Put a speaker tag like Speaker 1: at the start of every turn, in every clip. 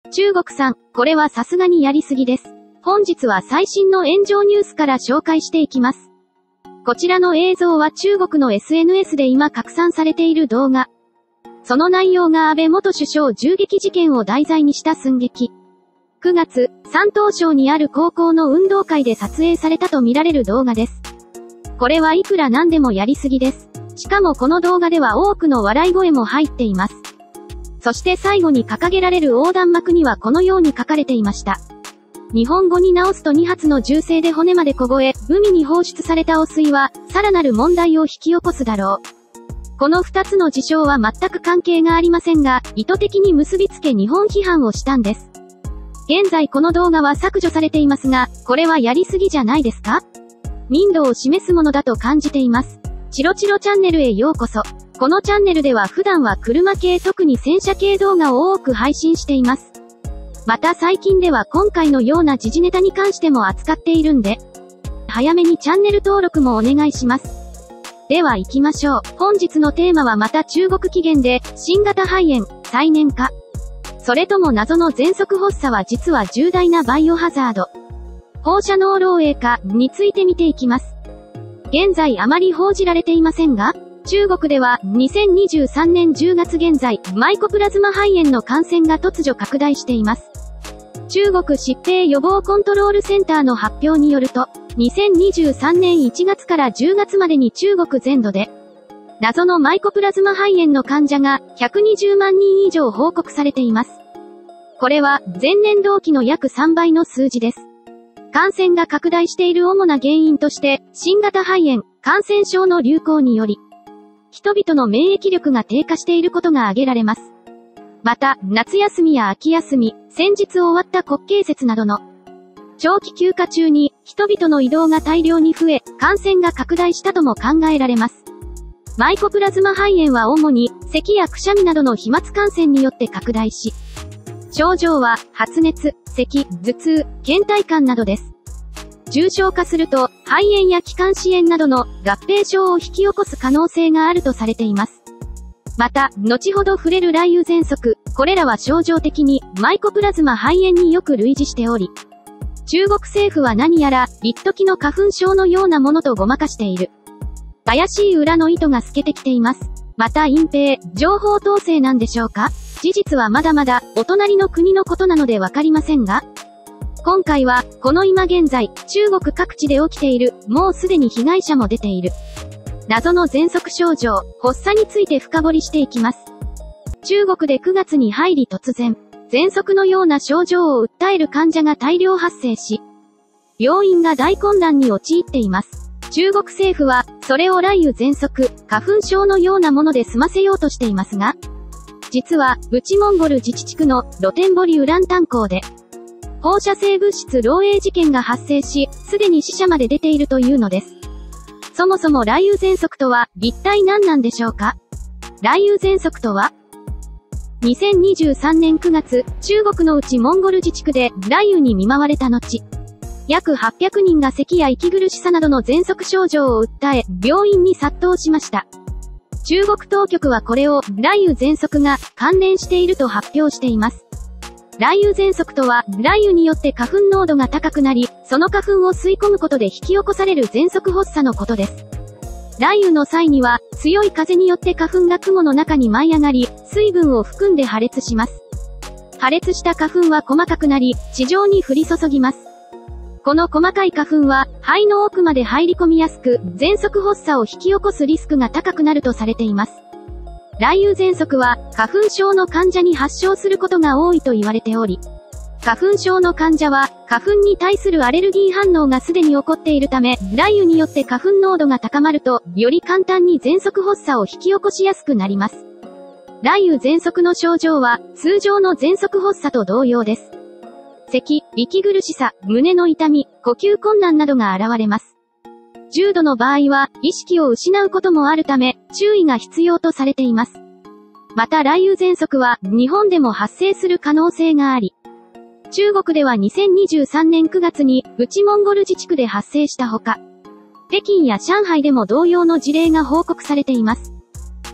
Speaker 1: 中国さん、これはさすがにやりすぎです。本日は最新の炎上ニュースから紹介していきます。こちらの映像は中国の SNS で今拡散されている動画。その内容が安倍元首相銃撃事件を題材にした寸劇。9月、山東省にある高校の運動会で撮影されたとみられる動画です。これはいくらなんでもやりすぎです。しかもこの動画では多くの笑い声も入っています。そして最後に掲げられる横断幕にはこのように書かれていました。日本語に直すと2発の銃声で骨まで凍え、海に放出された汚水は、さらなる問題を引き起こすだろう。この2つの事象は全く関係がありませんが、意図的に結びつけ日本批判をしたんです。現在この動画は削除されていますが、これはやりすぎじゃないですか？民度を示すものだと感じています。チロチロチャンネルへようこそ。このチャンネルでは普段は車系特に戦車系動画を多く配信しています。また最近では今回のような時事ネタに関しても扱っているんで、早めにチャンネル登録もお願いします。では行きましょう。本日のテーマはまた中国起源で、新型肺炎、再燃か。それとも謎の喘息発作は実は重大なバイオハザード。放射能漏洩かについて見ていきます。現在あまり報じられていませんが、中国では2023年10月現在、マイコプラズマ肺炎の感染が突如拡大しています。中国疾病予防コントロールセンターの発表によると、2023年1月から10月までに中国全土で、謎のマイコプラズマ肺炎の患者が120万人以上報告されています。これは前年同期の約3倍の数字です。感染が拡大している主な原因として、新型肺炎、感染症の流行により、人々の免疫力が低下していることが挙げられます。また、夏休みや秋休み、先日終わった国慶節などの長期休暇中に人々の移動が大量に増え、感染が拡大したとも考えられます。マイコプラズマ肺炎は主に咳やくしゃみなどの飛沫感染によって拡大し、症状は発熱、咳、頭痛、倦怠感などです。重症化すると、肺炎や気管支炎などの合併症を引き起こす可能性があるとされています。また、後ほど触れる雷雨喘息、これらは症状的にマイコプラズマ肺炎によく類似しており、中国政府は何やら一時の花粉症のようなものとごまかしている。怪しい裏の糸が透けてきています。また隠蔽、情報統制なんでしょうか？事実はまだまだお隣の国のことなのでわかりませんが、今回は、この今現在、中国各地で起きている、もうすでに被害者も出ている。謎の喘息症状、発作について深掘りしていきます。中国で9月に入り突然、喘息のような症状を訴える患者が大量発生し、病院が大混乱に陥っています。中国政府は、それを雷雨喘息、花粉症のようなもので済ませようとしていますが、実は、内モンゴル自治地区の露天掘りウラン炭鉱で、放射性物質漏洩事件が発生し、すでに死者まで出ているというのです。そもそも雷雨喘息とは、一体何なんでしょうか？雷雨喘息とは、2023年9月、中国の内モンゴル自治区で雷雨に見舞われた後、約800人が咳や息苦しさなどの喘息症状を訴え、病院に殺到しました。中国当局はこれを雷雨喘息が関連していると発表しています。雷雨喘息とは、雷雨によって花粉濃度が高くなり、その花粉を吸い込むことで引き起こされる喘息発作のことです。雷雨の際には、強い風によって花粉が雲の中に舞い上がり、水分を含んで破裂します。破裂した花粉は細かくなり、地上に降り注ぎます。この細かい花粉は、肺の奥まで入り込みやすく、喘息発作を引き起こすリスクが高くなるとされています。雷雨喘息は、花粉症の患者に発症することが多いと言われており、花粉症の患者は、花粉に対するアレルギー反応がすでに起こっているため、雷雨によって花粉濃度が高まると、より簡単に喘息発作を引き起こしやすくなります。雷雨喘息の症状は、通常の喘息発作と同様です。咳、息苦しさ、胸の痛み、呼吸困難などが現れます。重度の場合は、意識を失うこともあるため、注意が必要とされています。また雷雨喘息は、日本でも発生する可能性があり、中国では2023年9月に、内モンゴル自治区で発生したほか、北京や上海でも同様の事例が報告されています。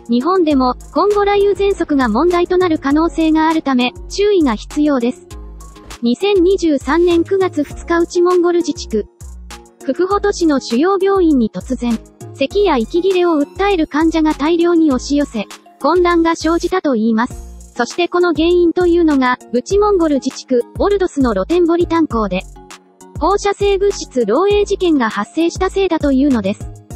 Speaker 1: 日本でも今後雷雨喘息が問題となる可能性があるため、注意が必要です。2023年9月2日内モンゴル自治区。クフホ都市の主要病院に突然、咳や息切れを訴える患者が大量に押し寄せ、混乱が生じたといいます。そしてこの原因というのが、内モンゴル自治区、オルドスの露天掘り炭鉱で、放射性物質漏洩事件が発生したせいだというのです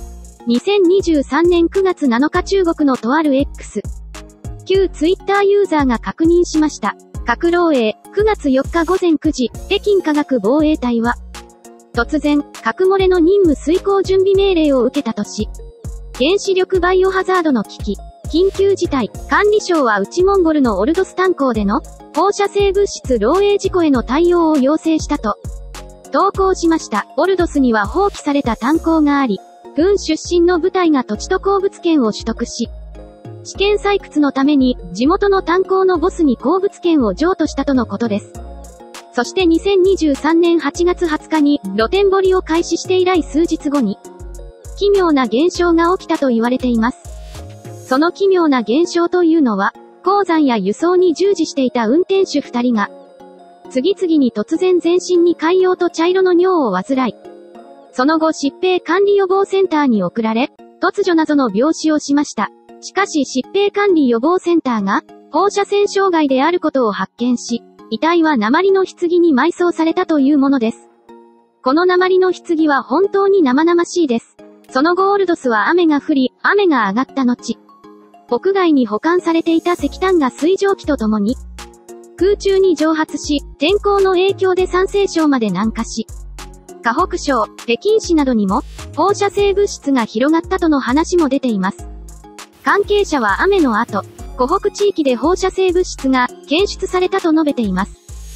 Speaker 1: 。2023年9月7日中国のとある X。旧ツイッターユーザーが確認しました。核漏洩、9月4日午前9時、北京科学防衛隊は、突然、核漏れの任務遂行準備命令を受けたとし、原子力バイオハザードの危機、緊急事態、管理省は内モンゴルのオルドス炭鉱での放射性物質漏洩事故への対応を要請したと投稿しました。オルドスには放棄された炭鉱があり、軍出身の部隊が土地と鉱物権を取得し、試験採掘のために地元の炭鉱のボスに鉱物権を譲渡したとのことです。そして2023年8月20日に露天掘りを開始して以来数日後に奇妙な現象が起きたと言われています。その奇妙な現象というのは、鉱山や輸送に従事していた運転手2人が次々に突然全身に潰瘍と茶色の尿を患い、その後疾病管理予防センターに送られ、突如謎の病死をしました。しかし疾病管理予防センターが放射線障害であることを発見し、遺体は鉛の棺に埋葬されたというものです。この鉛の棺は本当に生々しいです。その後オルドスは雨が降り、雨が上がった後、屋外に保管されていた石炭が水蒸気とともに空中に蒸発し、天候の影響で山西省まで南下し、河北省、北京市などにも放射性物質が広がったとの話も出ています。関係者は雨の後、湖北地域で放射性物質が検出されたと述べています。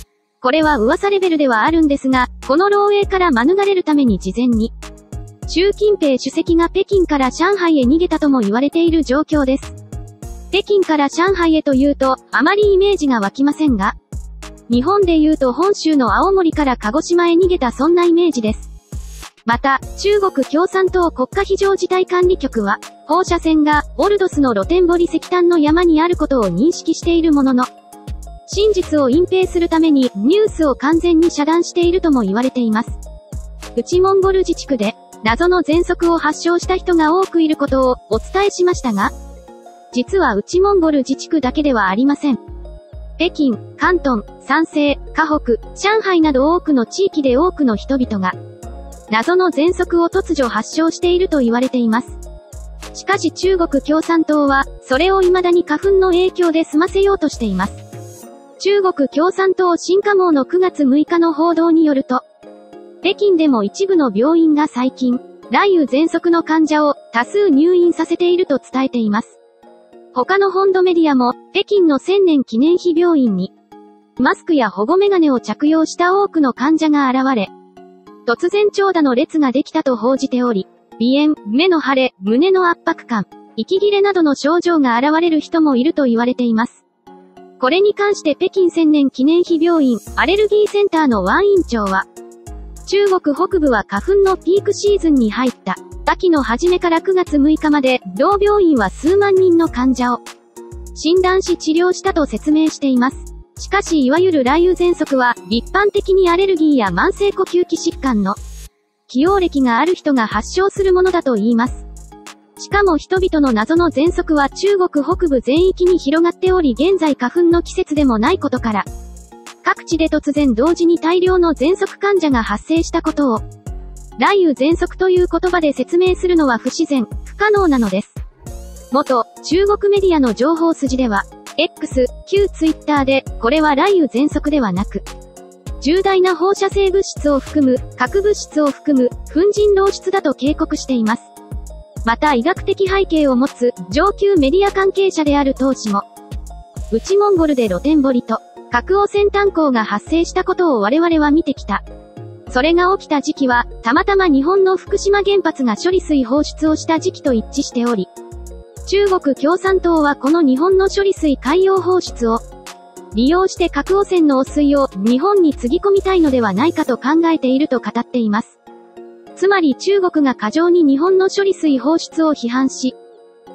Speaker 1: これは噂レベルではあるんですが、この漏洩から免れるために事前に、習近平主席が北京から上海へ逃げたとも言われている状況です。北京から上海へというと、あまりイメージが湧きませんが、日本でいうと本州の青森から鹿児島へ逃げたそんなイメージです。また、中国共産党国家非常事態管理局は、放射線がオルドスの露天掘り石炭の山にあることを認識しているものの、真実を隠蔽するためにニュースを完全に遮断しているとも言われています。内モンゴル自治区で謎の喘息を発症した人が多くいることをお伝えしましたが、実は内モンゴル自治区だけではありません。北京、広東、山西、河北、上海など多くの地域で多くの人々が謎の喘息を突如発症していると言われています。しかし中国共産党は、それを未だに花粉の影響で済ませようとしています。中国共産党新華網の9月6日の報道によると、北京でも一部の病院が最近、雷雨喘息の患者を多数入院させていると伝えています。他の本土メディアも、北京の1000年記念碑病院に、マスクや保護メガネを着用した多くの患者が現れ、突然長蛇の列ができたと報じており、鼻炎、目の腫れ、胸の圧迫感、息切れなどの症状が現れる人もいると言われています。これに関して北京1000年記念碑病院アレルギーセンターのワン院長は、中国北部は花粉のピークシーズンに入った秋の初めから9月6日まで、同病院は数万人の患者を診断し治療したと説明しています。しかしいわゆる雷雨喘息は一般的にアレルギーや慢性呼吸器疾患の既往歴がある人が発症するものだと言います。しかも人々の謎の喘息は中国北部全域に広がっており現在花粉の季節でもないことから、各地で突然同時に大量の喘息患者が発生したことを、雷雨喘息という言葉で説明するのは不自然、不可能なのです。元中国メディアの情報筋では、X、旧ツイッターで、これは雷雨喘息ではなく、重大な放射性物質を含む、核物質を含む、粉塵漏出だと警告しています。また医学的背景を持つ、上級メディア関係者である当氏も、内モンゴルで露天掘りと、核汚染炭鉱が発生したことを我々は見てきた。それが起きた時期は、たまたま日本の福島原発が処理水放出をした時期と一致しており、中国共産党はこの日本の処理水海洋放出を利用して核汚染の汚水を日本につぎ込みたいのではないかと考えていると語っています。つまり中国が過剰に日本の処理水放出を批判し、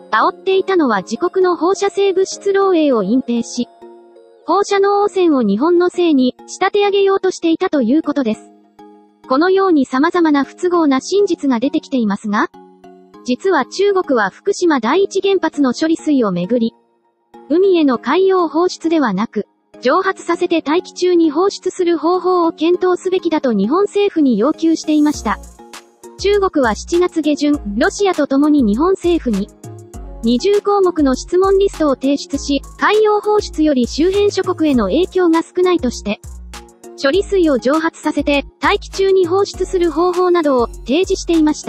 Speaker 1: 煽っていたのは自国の放射性物質漏洩を隠蔽し、放射能汚染を日本のせいに仕立て上げようとしていたということです。このように様々な不都合な真実が出てきていますが、実は中国は福島第一原発の処理水をめぐり、海への海洋放出ではなく、蒸発させて大気中に放出する方法を検討すべきだと日本政府に要求していました。中国は7月下旬、ロシアと共に日本政府に、20項目の質問リストを提出し、海洋放出より周辺諸国への影響が少ないとして、処理水を蒸発させて大気中に放出する方法などを提示していました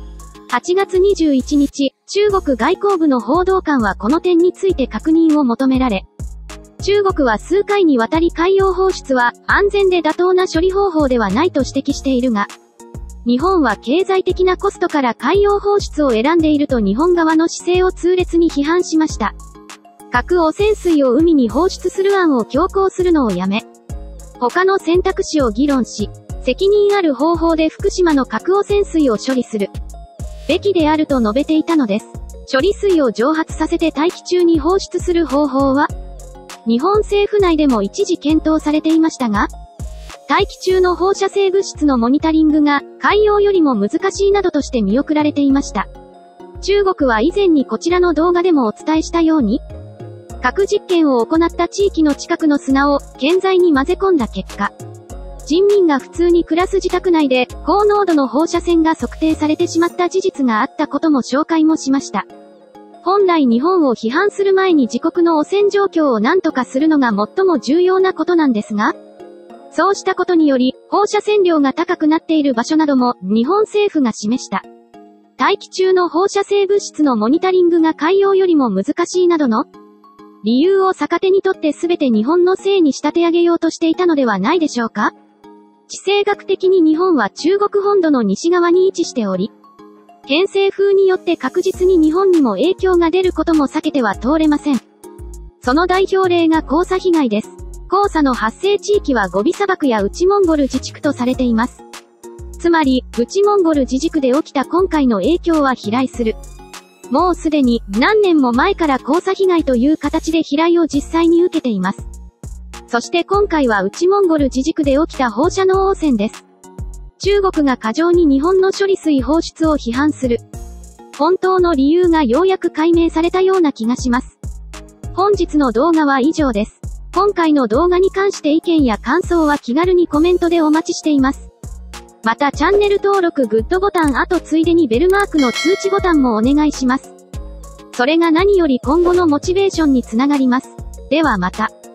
Speaker 1: 。8月21日、中国外交部の報道官はこの点について確認を求められ、中国は数回にわたり海洋放出は安全で妥当な処理方法ではないと指摘しているが、日本は経済的なコストから海洋放出を選んでいると日本側の姿勢を痛烈に批判しました。核汚染水を海に放出する案を強行するのをやめ、他の選択肢を議論し、責任ある方法で福島の核汚染水を処理するべきであると述べていたのです。処理水を蒸発させて大気中に放出する方法は、日本政府内でも一時検討されていましたが、大気中の放射性物質のモニタリングが海洋よりも難しいなどとして見送られていました。中国は以前にこちらの動画でもお伝えしたように、核実験を行った地域の近くの砂を建材に混ぜ込んだ結果、人民が普通に暮らす自宅内で高濃度の放射線が測定されてしまった事実があったことも紹介もしました。本来日本を批判する前に自国の汚染状況を何とかするのが最も重要なことなんですが、そうしたことにより放射線量が高くなっている場所なども日本政府が示した。大気中の放射性物質のモニタリングが海洋よりも難しいなどの理由を逆手にとって全て日本のせいに仕立て上げようとしていたのではないでしょうか。地政学的に日本は中国本土の西側に位置しており、偏西風によって確実に日本にも影響が出ることも避けては通れません。その代表例が黄砂被害です。黄砂の発生地域はゴビ砂漠や内モンゴル自治区とされています。つまり、内モンゴル自治区で起きた今回の影響は飛来する。もうすでに何年も前から黄砂被害という形で飛来を実際に受けています。そして今回は内モンゴル自治区で起きた放射能汚染です。中国が過剰に日本の処理水放出を批判する。本当の理由がようやく解明されたような気がします。本日の動画は以上です。今回の動画に関して意見や感想は気軽にコメントでお待ちしています。またチャンネル登録グッドボタンついでにベルマークの通知ボタンもお願いします。それが何より今後のモチベーションにつながります。ではまた。